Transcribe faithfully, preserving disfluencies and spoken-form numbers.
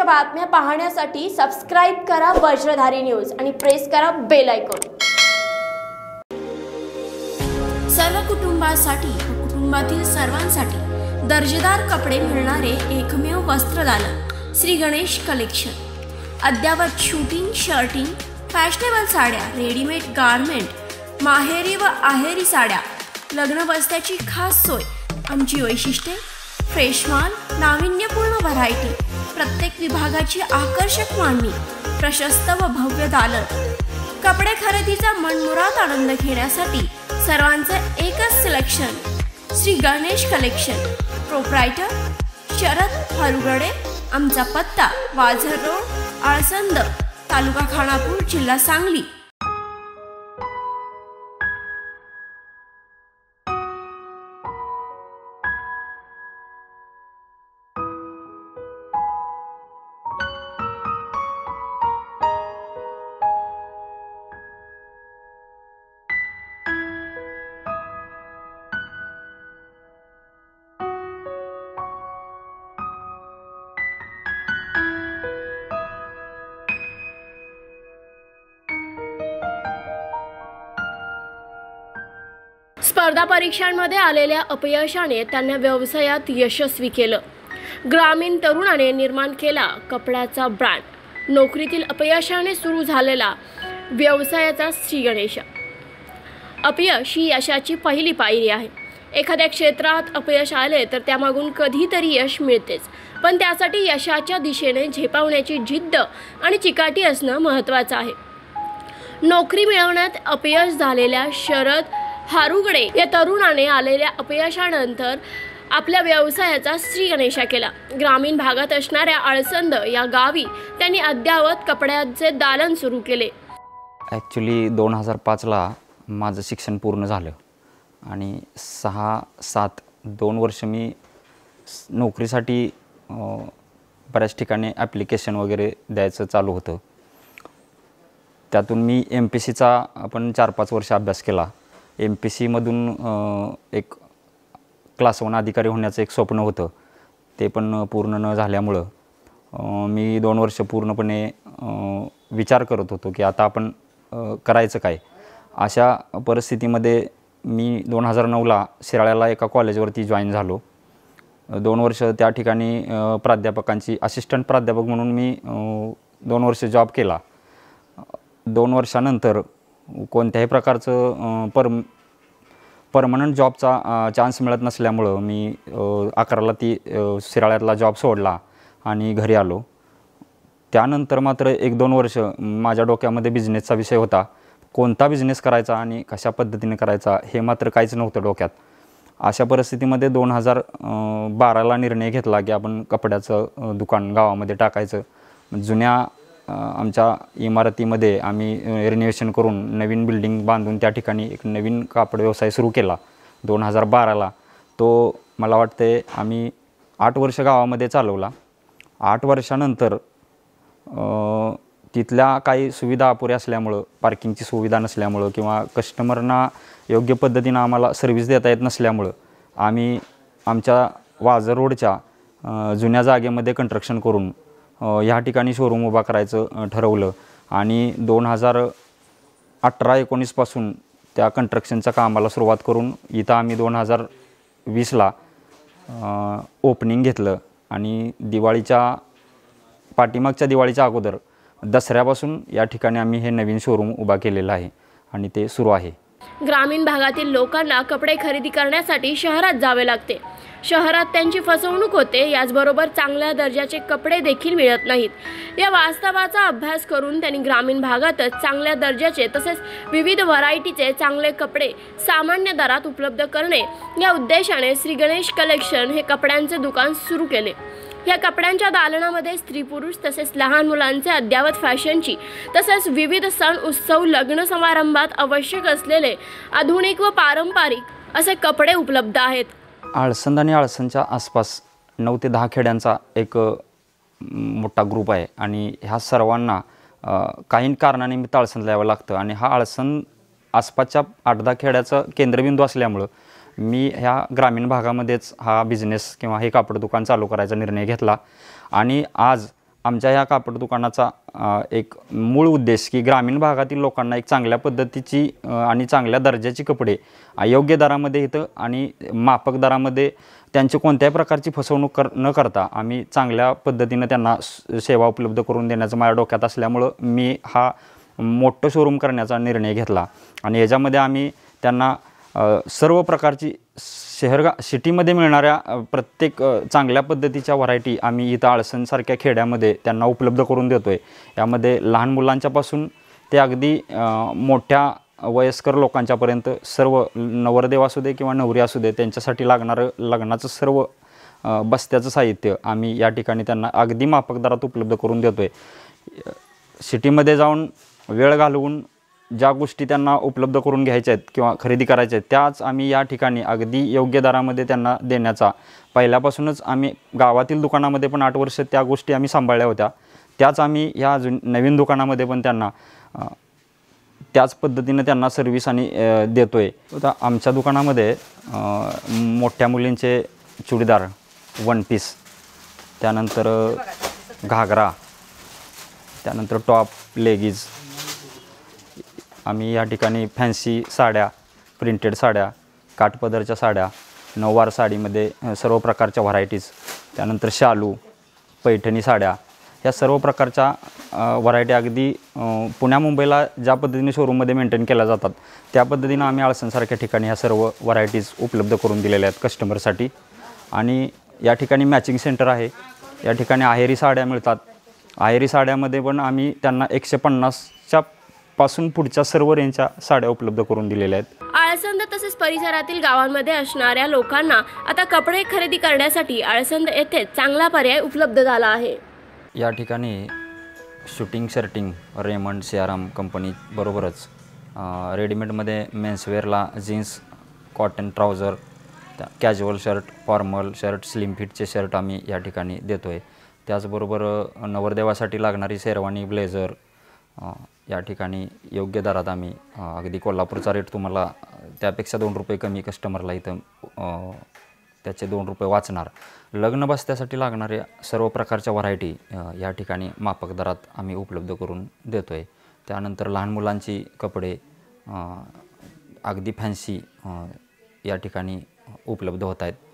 बातम्या पाहण्यासाठी सबस्क्राइब करा वज्रधारी न्यूज आणि प्रेस करा बेल आयकॉन। सर्व कुटुंबासाठी कुटुंबातील सर्वांसाठी दर्जेदार कपडे मिळणारे एकमेव वस्त्रदालन श्री गणेश कलेक्शन। अद्यावत शूटिंग, शर्टिंग, फॅशनेबल साड्या, रेडीमेड गारमेंट, माहेरी व आहेरी साड्या, लग्न बस्त्याची खास सोय। आमची वैशिष्ट्ये: फ्रेश माल, नाविन्यपूर्ण व्हरायटी, प्रत्येक विभागाची आकर्षक मांडणी, प्रशस्त व भव्य दालन। कपडे खरेदीचा मनमुराद आनंद घेण्यासाठी सर्वांचं एकच selection, Shri Ganesh collection. Proprietor Sharad Harugade. आमचा पत्ता वाझर रोड, आळसंद, तालुका खानापूर, जिल्हा सांगली। स्पर्धा परीक्षांमध्ये आलेल्या अपयशाने त्यांना व्यवसायात यशस्वी केलं। ग्रामीण तरुणाने निर्माण केला कपड्याचा ब्रँड। नोकरीतील अपयशाने सुरू झालेला व्यवसायाचा श्री गणेश। अपयश ही यशाची पहिली पायरी आहे। एखाद्या क्षेत्रात अपयश आले तर त्यामागून कधीतरी यश मिळतेच, पण त्यासाठी यशाच्या दिशेने झेपावण्याची जिद्द आणि चिकाटी असणं महत्त्वाचं आहे। नोकरी मिळवण्यात अपयश झालेल्या शरद हारुगडे या तरुणाने आलेल्या अपयशानंतर आपल्या व्यवसायाचा श्री गणेशा केला। ग्रामीण भागात असणाऱ्या आळसंद या गावी त्यांनी अद्यावत कपड्याचे दालन सुरू केले। ॲक्च्युली दोन हजार पाचला माझं शिक्षण पूर्ण झालं आणि सहा सात दोन वर्ष मी नोकरीसाठी बऱ्याच ठिकाणी ॲप्लिकेशन वगैरे द्यायचं चालू होतं। त्यातून मी एम पी सीचा आपण चार पाच वर्ष अभ्यास केला। एम पी सीमधून एक क्लास वन अधिकारी होण्याचं एक स्वप्न होतं, ते पण पूर्ण न झाल्यामुळं मी दोन वर्ष पूर्णपणे विचार करत होतो की आता आपण करायचं काय। अशा परिस्थितीमध्ये मी दोन हजार नऊला शिराळ्याला एका कॉलेजवरती जॉईन झालो। दोन वर्ष त्या ठिकाणी प्राध्यापकांची असिस्टंट प्राध्यापक म्हणून मी दोन वर्ष जॉब केला। दोन वर्षानंतर कोणत्याही प्रकारचं परम परमनंट जॉबचा चान्स मिळत नसल्यामुळं मी अकराला ती शिराळ्यातला जॉब सोडला आणि घरी आलो। त्यानंतर मात्र एक दोन वर्ष माझ्या डोक्यामध्ये बिझनेसचा विषय होता। कोणता बिझनेस करायचा आणि कशा पद्धतीने करायचा हे मात्र काहीच नव्हतं डोक्यात। अशा परिस्थितीमध्ये दोन हजार बाराला निर्णय घेतला की आपण कपड्याचं दुकान गावामध्ये टाकायचं। जुन्या आमच्या इमारतीमध्ये आम्ही रिनोव्हेशन करून नवीन बिल्डिंग बांधून त्या ठिकाणी एक नवीन कापड व्यवसाय सुरू केला दोन हजार बाराला। तो मला वाटते आम्ही आठ वर्ष गावामध्ये चालवला। आठ वर्षानंतर तिथल्या काही सुविधा अपुऱ्या असल्यामुळं, पार्किंगची सुविधा नसल्यामुळं किंवा कस्टमरना योग्य पद्धतीनं आम्हाला सर्व्हिस देता येत नसल्यामुळं आम्ही आमच्या वाझर रोडच्या जुन्या जागेमध्ये कंस्ट्रक्शन करून ह्या ठिकाणी शोरूम उभा करायचं ठरवलं आणि दोन हजार अठरा एकोणीसपासून त्या कंस्ट्रक्शनच्या कामाला सुरुवात करून इथं आम्ही दोन हजार वीसला ओपनिंग घेतलं आणि दिवाळीच्या पाठीमागच्या दिवाळीच्या अगोदर दसऱ्यापासून या ठिकाणी आम्ही हे नवीन शोरूम उभा केलेलं आहे आणि ते सुरू आहे। ग्रामीण भागातील लोकांना कपडे खरेदी करण्यासाठी शहरात जावे लागते। शहरात त्यांची फसवणूक होते, याचबरोबर चांगल्या दर्जाचे कपडे देखील मिळत नाहीत। या वास्तवाचा अभ्यास करून त्यांनी ग्रामीण भागातच चांगल्या दर्जाचे तसेच विविध व्हरायटीचे चांगले कपडे सामान्य दरात उपलब्ध करणे या उद्देशाने श्री गणेश कलेक्शन हे कपड्यांचे दुकान सुरू केले। या कपड्यांच्या दालनामध्ये स्त्री पुरुष तसेच लहान मुलांचे अद्यावत फॅशनची तसेच विविध सण उत्सव लग्न समारंभात आवश्यक असलेले आधुनिक व पारंपरिक असे कपडे उपलब्ध आहेत। आळसंद आणि आळसंदच्या आसपास नऊ ते दहा खेड्यांचा एक मोठा ग्रुप आहे आणि ह्या सर्वांना काही कारणानिमित्त आळसंदला यावं लागतं आणि हा आळसंद आसपासच्या आठ दहा खेड्याचा केंद्रबिंदू असल्यामुळं मी ह्या ग्रामीण भागामध्येच हा बिझनेस किंवा हे कापड दुकान चालू करायचा निर्णय घेतला आणि आज आमच्या ह्या कापड दुकानाचा अ, एक मूळ उद्देश की ग्रामीण भागातील लोकांना एक चांगल्या पद्धतीची अ, आणि चांगल्या दर्जाची कपडे अ, योग्य दरामध्ये इथं आणि माफक दरामध्ये त्यांची कोणत्याही प्रकारची फसवणूक कर न करता आम्ही चांगल्या पद्धतीनं त्यांना स- सेवा उपलब्ध करून देण्याचं माझ्या डोक्यात असल्यामुळं मी हा मोठं शोरूम करण्याचा निर्णय घेतला आणि याच्यामध्ये आम्ही त्यांना अ, सर्व प्रकारची शहर गा सिटीमध्ये मिळणाऱ्या अ, प्रत्येक अ, चांगल्या पद्धतीच्या व्हरायटी आम्ही इथं आळसणसारख्या खेड्यामध्ये त्यांना उपलब्ध करून देतो आहे. यामध्ये लहान मुलांच्यापासून ते अगदी अ, मोठ्या वयस्कर लोकांच्यापर्यंत सर्व नवरदेव असू दे किंवा नवरी असू दे त्यांच्यासाठी लागणारं लग्नाचं सर्व अ, बस्त्याचं साहित्य आम्ही या ठिकाणी त्यांना अगदी माफक दरात उपलब्ध करून देतो आहे. सिटीमध्ये जाऊन वेळ घालवून ज्या गोष्टी त्यांना उपलब्ध करून घ्यायच्या आहेत किंवा खरेदी करायच्या आहेत त्याच आम्ही या ठिकाणी अगदी योग्य दरामध्ये त्यांना देण्याचा पहिल्यापासूनच आम्ही गावातील दुकानामध्ये पण आठ वर्ष त्या गोष्टी आम्ही सांभाळल्या होत्या. त्याच आम्ही ह्या अजून नवीन दुकानामध्ये पण त्यांना अ, त्याच पद्धतीने त्यांना सर्व्हिस आणि अ, देतो आहे. आता आमच्या दुकानामध्ये अ, मोठ्या मुलींचे चुडीदार, वन पीस, त्यानंतर अ, घागरा, त्यानंतर टॉप, लेगीज, आम्ही या ठिकाणी फॅन्सी साड्या, प्रिंटेड साड्या, काठपदरच्या साड्या, नऊवार साडीमध्ये अ, सर्व प्रकारच्या व्हरायटीज, त्यानंतर शालू, पैठणी साड्या, या सर्व प्रकारच्या व्हरायटी अगदी अ, पुण्या मुंबईला ज्या पद्धतीने शोरूममध्ये मेंटेन केल्या जातात त्या पद्धतीनं आम्ही आळसणसारख्या ठिकाणी ह्या सर्व व्हरायटीज उपलब्ध करून दिलेल्या आहेत कस्टमरसाठी. आणि या ठिकाणी मॅचिंग सेंटर आहे. या ठिकाणी आहेरी साड्या मिळतात. आहेरी साड्यामध्ये पण आम्ही त्यांना एकशे पन्नासच्या पासून पुढच्या सर्व रेंजच्या साड्या उपलब्ध करून दिलेल्या आहेत. आळसंद तसेच परिसरातील गावांमध्ये असणाऱ्या लोकांना आता कपडे खरेदी करण्यासाठी आळसंद येथे चांगला पर्याय उपलब्ध झाला आहे. या ठिकाणी shooting shirting Raymond Siyaram company बरोबरच अ, रेडीमेडमध्ये मेन्सवेअरला जीन्स, कॉटन ट्राउझर, त्या casual shirt, formal shirt, slim फिटचे शर्ट आम्ही या ठिकाणी देतो आहे. त्याचबरोबर अ, नवरदेवासाठी लागणारी शेरवानी, ब्लेझर अ, या ठिकाणी योग्य दरात आम्ही अ, अगदी कोल्हापूरचा रेट तुम्हाला अ, त्यापेक्षा दोन रुपये कमी कस्टमरला इथं अ, त्याचे दोन रुपये वाचणार. लग्न बस्त्यासाठी लागणाऱ्या सर्व प्रकारच्या व्हरायटी या ठिकाणी माफक दरात आम्ही उपलब्ध करून देतो आहे. त्यानंतर लहान मुलांची कपडे अ, अगदी फॅन्सी अ, या ठिकाणी उपलब्ध होत आहेत.